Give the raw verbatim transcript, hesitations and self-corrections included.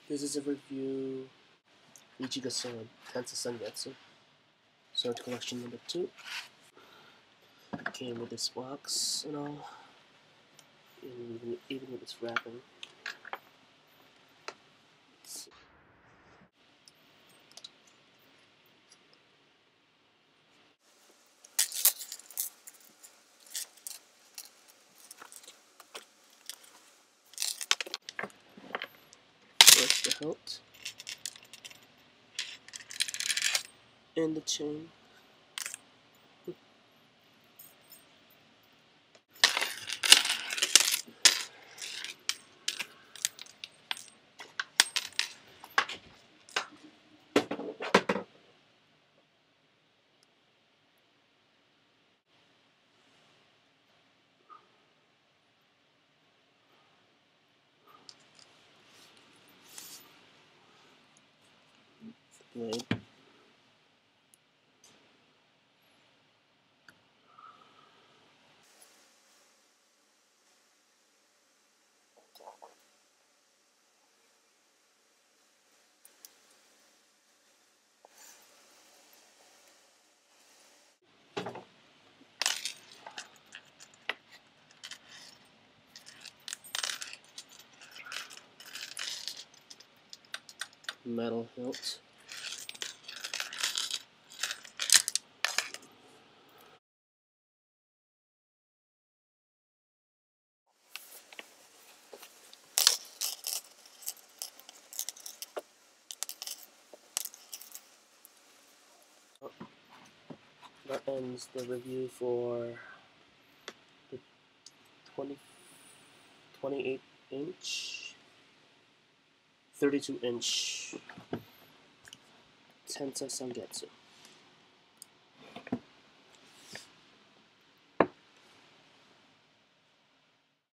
This is a review Ichigo Sword, Tensa Sangetsu. Sword collection number two. Came with this box and all. Even, even with this wrapping. There's the hilt. And the chain. Blade. Metal hilt. That ends the review for the twenty, twenty-eight inch, thirty-two inch Tensa Sangetsu.